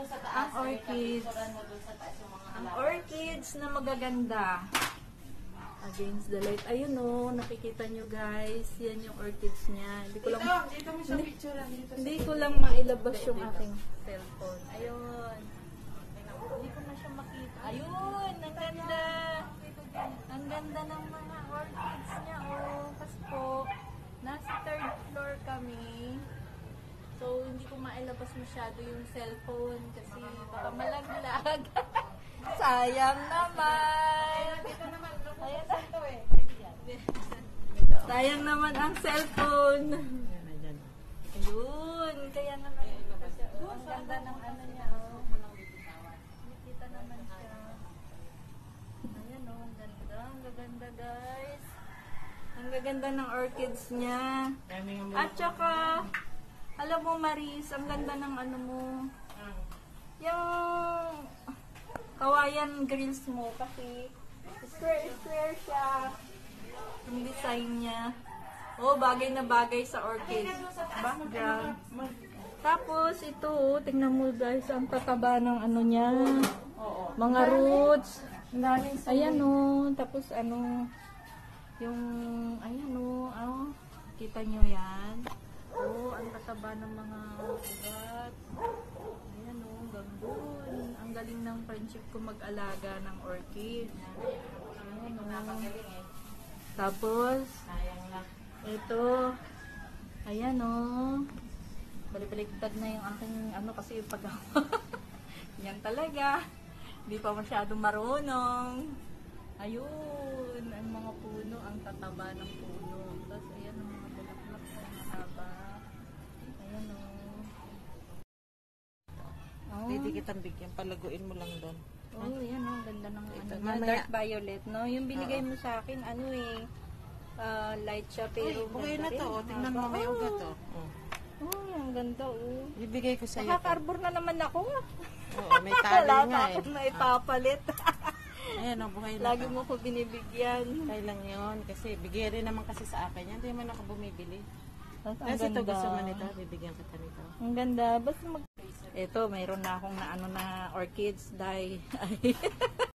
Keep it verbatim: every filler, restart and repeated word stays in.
doon sa taas. Ang orchids. Picturean mo doon sa taas yung mga Ang halaman. orchids na magaganda. Against the light. Ayun o, nakikita nyo guys. Yan yung orchids niya. Hindi ko lang, Dito, dito mo siya picturean. Dito sa hindi ko lang mailabas yung aking cellphone. Ayun. Hindi ko na siya makita. Ayun, ang ganda. Ang ganda ng mga orchids niya. Oh, kasi po, nasa third floor kami. So, hindi ko mailabas masyado yung cellphone kasi baka malaglag. Sayang naman. Dito naman. Ayan. Ito eh. Sayang naman ang cellphone. Ayan. Ayun, kaya naman kasi oh, ang ganda ng ano niya. Oh. Nakikita naman siya. Ayan oh, ang ganda. Ang gaganda guys. Ang gaganda ng orchids niya. At saka, alam mo Maris, ang ganda ng ano mo. Yung kawayan grills mo kasi square-square siya. Yung design niya. Oh, bagay na bagay sa orchids. Background. Tapos, ito, oh, tingnan mo guys, ang tataba ng ano niya. Mga roots. Ayan oh, tapos ano, yung, ayan oh, oh, kita nyo yan. Oh, ang tataba ng mga ugat. Ayan oh, gandun. Ang galing ng friendship ko mag-alaga ng orchid. Ayan oh. Tapos, Sayang lang. ito, ayan oh. Balik-baliktad na yung aking ano kasi yung paggawa. Yan talaga. Hindi pa masyadong marunong. Ayun, ang mga puno, ang tataba ng puno. Tapos ayan ang mga bulaklak na mahaba. Ayan oh. Oh. Hindi kitang bigyan. Palaguin mo lang doon. Oh, yan oh, ganda ng ano, Ito, na mamaya. dark violet, no? Yung binigay Oo. mo sa akin, ano eh, ah, light siya, Uy, pero bugay na ganda to. rin, Oh. Tingnan haba. mo, may Oh. ugat oh. Oh. Oh, ang ganda oh. Ibigay ko sa iyo. Nakakarbor na naman ako. Oo, may tali Wala nga pa eh. akong naipapalit. Ayan oh, buhay na Lagi to. mo ko binibigyan. Okay lang yun. Kasi bigyan rin naman kasi sa akin yan. Hindi man ako bumibili. Ang Kasi ito ganda. gusto mo nito. Bibigyan kita nito. Ang ganda. Basta mag... Ito, mayroon na akong na ano na orchids dye.